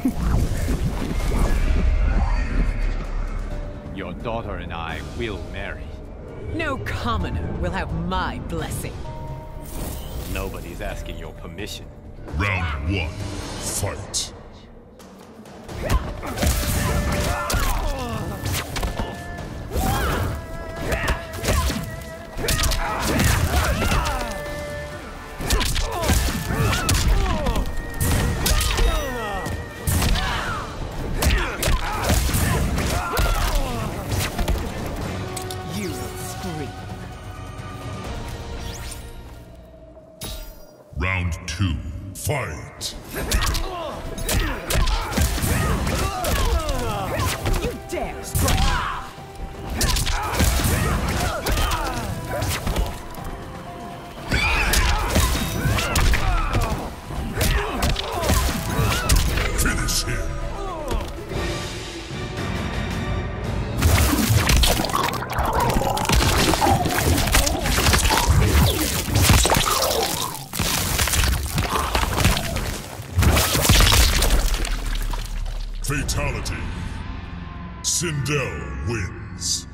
Your daughter and I will marry. No commoner will have my blessing. Nobody's asking your permission. Round 1, fight. You will scream. Round 2, fight. You dare strike! Finish him. Fatality. Sindel wins.